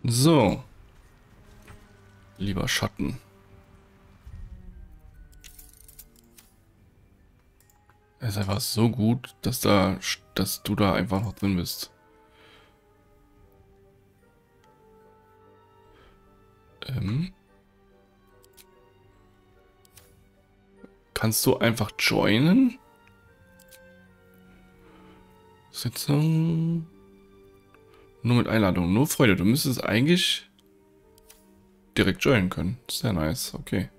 So, lieber Schatten. Er ist einfach so gut, dass du da einfach noch drin bist. Kannst du einfach joinen? Sitzung. Nur mit Einladung. Nur Freude. Du müsstest eigentlich direkt joinen können. Sehr nice. Okay.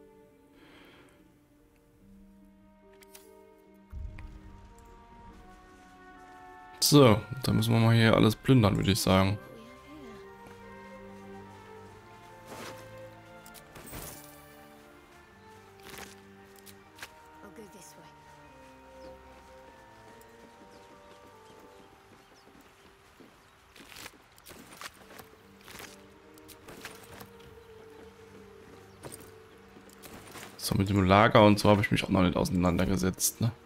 So, dann müssen wir mal hier alles plündern, würde ich sagen. So, mit dem Lager und so habe ich mich auch noch nicht auseinandergesetzt, ne?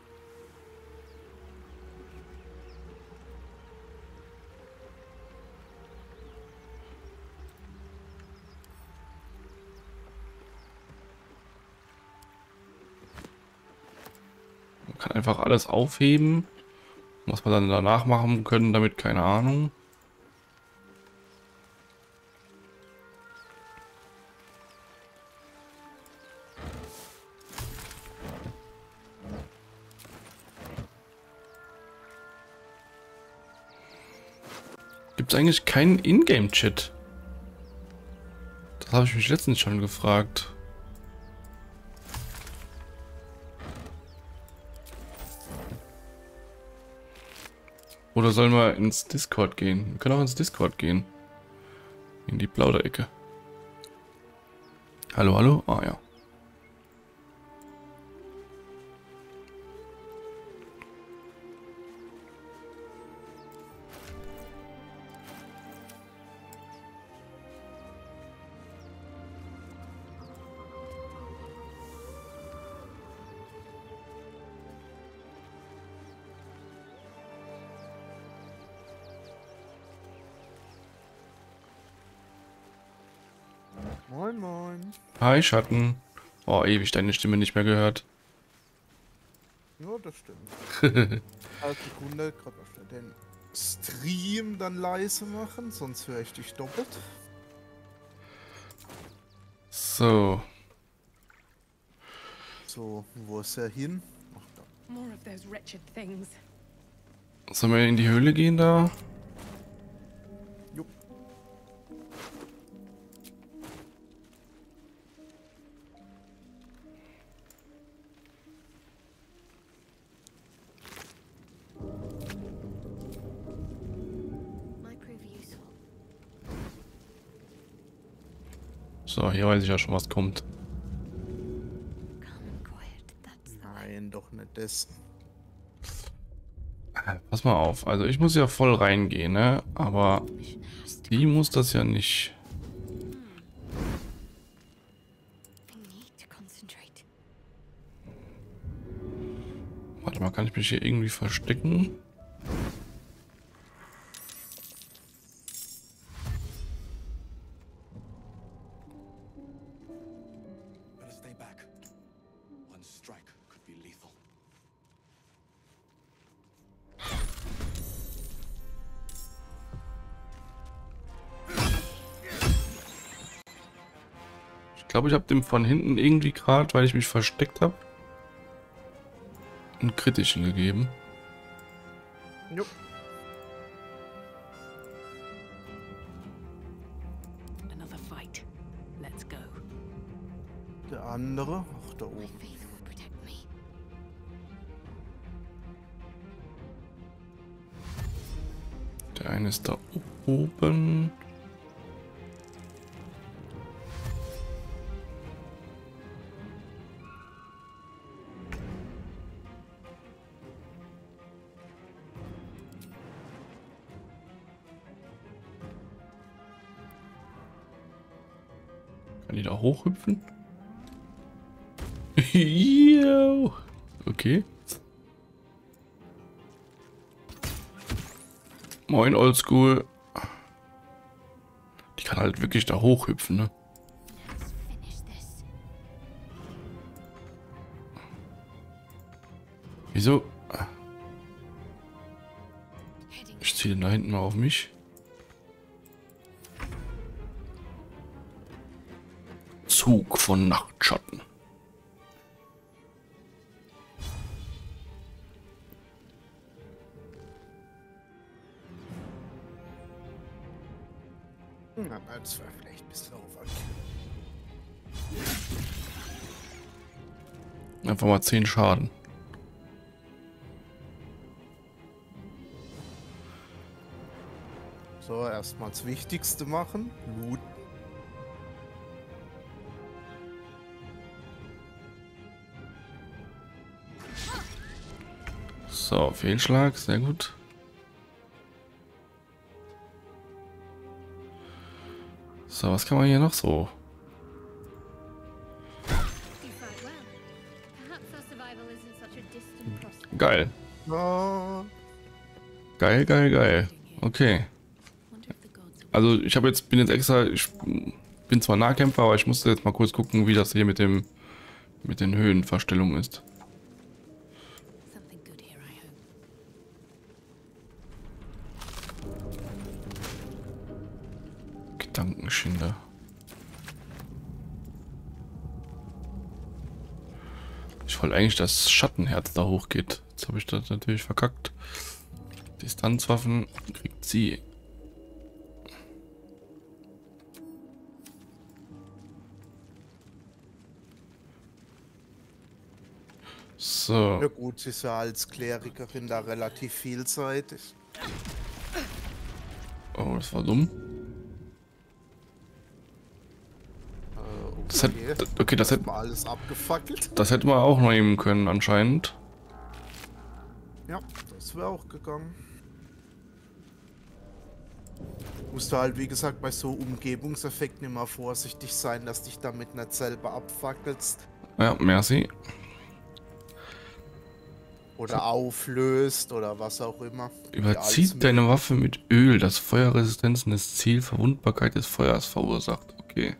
Man kann einfach alles aufheben. Was wir dann danach machen können, damit keine Ahnung. Gibt es eigentlich keinen Ingame-Chat? Das habe ich mich letztens schon gefragt. Oder sollen wir ins Discord gehen? Wir können auch ins Discord gehen. In die Plauderecke. Hallo, hallo? Ah ja. Moin, moin. Hi, Schatten. Oh, ewig deine Stimme nicht mehr gehört. Ja, das stimmt. Also Sekunde, gerade mal schnell den Stream dann leise machen, sonst höre ich dich doppelt. So. So, wo ist er hin? Ach, da. More of those wretched things. Sollen wir in die Höhle gehen da? Jupp. So, hier weiß ich ja schon, was kommt. Nein, doch nicht das. Pass mal auf. Also ich muss ja voll reingehen, ne? Aber die muss das ja nicht. Warte mal, kann ich mich hier irgendwie verstecken? Ich glaube, ich habe dem von hinten irgendwie gerade, weil ich mich versteckt habe, einen kritischen gegeben. Jupp. Another fight. Let's go. Der andere, ach, da oben. Der eine ist da oben. Kann die da hochhüpfen? Yo. Okay. Moin, Oldschool. Ich kann halt wirklich da hochhüpfen, ne? Let's finish this. Wieso? Heading Ich ziehe den da hinten mal auf mich. Zug von Nachtschatten. Na, das war vielleicht ein bisschen Overkill. Einfach mal 10 Schaden. So, erstmal das Wichtigste machen. Looten. So, Fehlschlag, sehr gut. So, was kann man hier noch so? you fight well. Perhaps our survival isn't such a distant prospect. Geil. Ja, Geil, geil, geil. Okay. Wonder if the gods are Also ich bin jetzt extra, ich bin zwar Nahkämpfer, aber ich musste jetzt mal kurz gucken, wie das hier mit den Höhenverstellungen ist. something good here, I hope. Gedankenschinder. Ich wollte eigentlich, dass Schattenherz da hochgeht. Jetzt habe ich das natürlich verkackt. Distanzwaffen kriegt sie. So. ja gut, sie ist ja als Klerikerin da relativ vielseitig. Oh, das war dumm. Das okay, das hätte mal alles abgefackelt. das hätte man auch noch nehmen können anscheinend. Ja, das wäre auch gegangen. Musst du halt, wie gesagt, bei so Umgebungseffekten immer vorsichtig sein, dass dich damit nicht selber abfackelst Ja, merci. oder auflöst oder was auch immer. Überzieht deine Waffe mit Öl, das Feuerresistenzen des Ziels Verwundbarkeit des Feuers verursacht. Okay.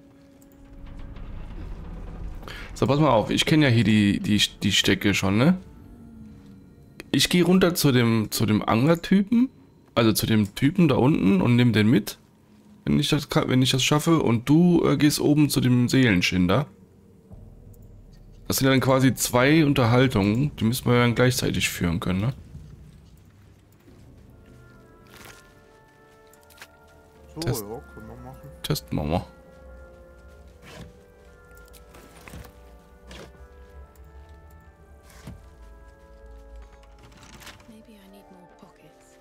So, pass mal auf. Ich kenne ja hier die Stecke schon, ne? Ich gehe runter zu dem Anglertypen, also zu dem Typen da unten und nehme den mit, wenn ich das schaffe. Und du gehst oben zu dem Seelenschinder. Das sind dann quasi 2 Unterhaltungen, die müssen wir dann gleichzeitig führen können, ne? So, Test. ja, können wir machen. Testen wir mal. Maybe I need more pockets.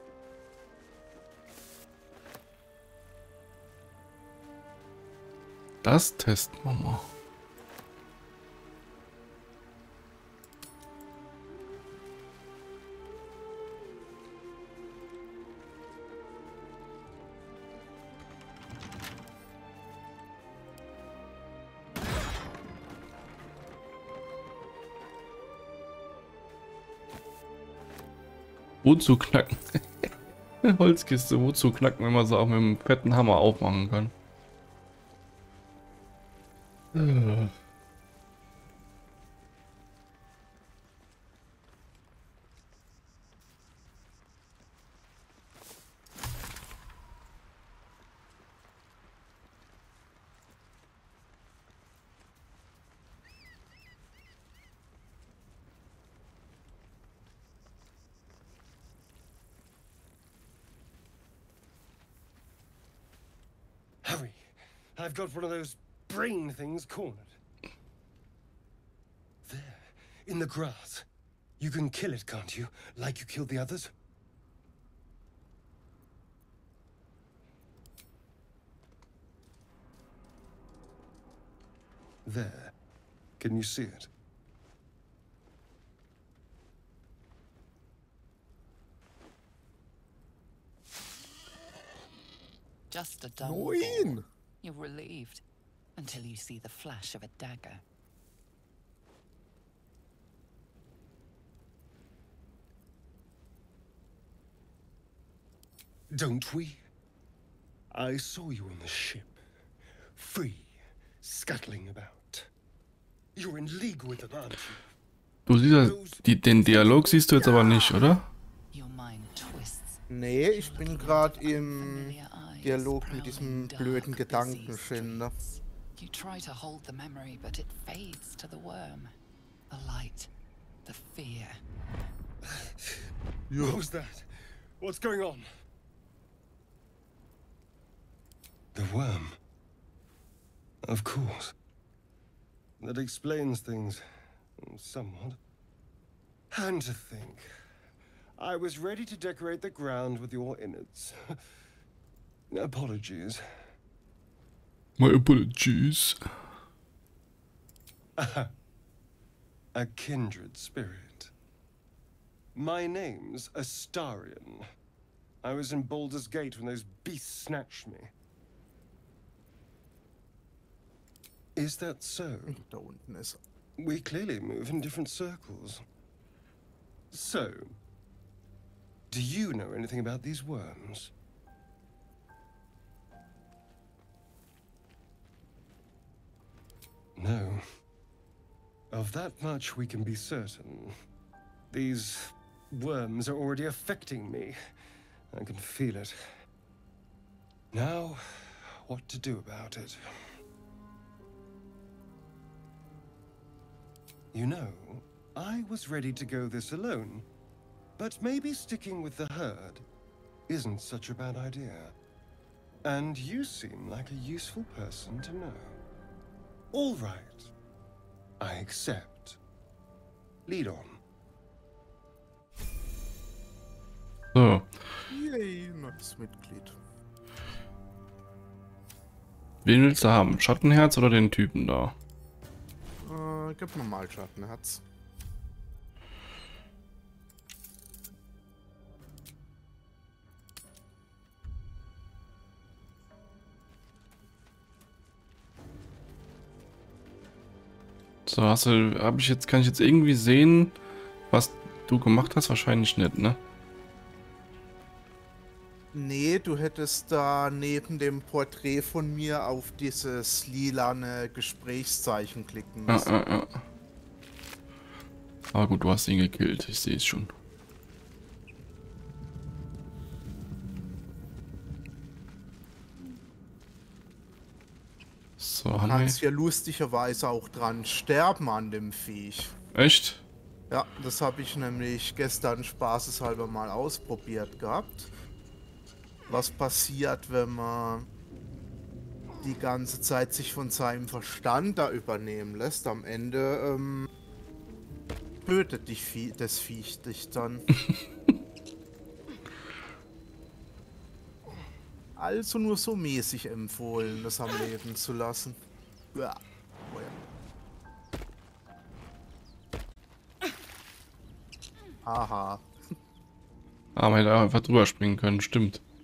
Das testen wir mal. Wozu knacken? Eine Holzkiste, wozu knacken, wenn man sie auch mit einem fetten Hammer aufmachen kann? Hurry! I've got one of those brain things cornered. There, in the grass. You can kill it, can't you? Like you killed the others? There. Can you see it? Just a dull ball. Nein! You're relieved until you see the flash of a dagger. Don't we? I saw you on the ship, free, scuttling about. You're in league with them, aren't you? Du siehst ja, den Dialog siehst du jetzt aber nicht, oder? Your mind twists. Nee, ich bin gerade im Familiar eyes Dialog mit prowling diesem dark, blöden busy Gedankenschinder. streets. You try to hold the memory, but it fades to the worm. The light, the fear. What was that? What's going on? The worm. Of course. That explains things somewhat. And to think, I was ready to decorate the ground with your innards. Apologies. My apologies. A kindred spirit. My name's Astarion. I was in Baldur's Gate when those beasts snatched me. Is that so? Da unten ist er. We clearly move in different circles. So, do you know anything about these worms? No. Of that much we can be certain. These worms are already affecting me. I can feel it. Now, what to do about it? You know, I was ready to go this alone, but maybe sticking with the herd isn't such a bad idea. And you seem like a useful person to know. All right. I accept. Lead on. So. Yay, neues Mitglied. Wen willst du haben? Schattenherz oder den Typen da? Gib mir mal Schattenherz. So, kann ich jetzt irgendwie sehen, was du gemacht hast? Wahrscheinlich nicht, ne? Nee, du hättest da neben dem Porträt von mir auf dieses lilane Gesprächszeichen klicken müssen. Ja. Aber gut, du hast ihn gekillt, ich sehe es schon. So, Du haben wir... kannst ja lustigerweise auch dran sterben an dem Viech. Echt? Ja, das habe ich nämlich gestern spaßeshalber mal ausprobiert gehabt. Was passiert, wenn man die ganze Zeit sich von seinem Verstand da übernehmen lässt? Am Ende tötet das Viech dich dann. Also nur so mäßig empfohlen, das am Leben zu lassen. Ja. Oh ja. Aha. Ah, man hätte einfach drüber springen können, stimmt.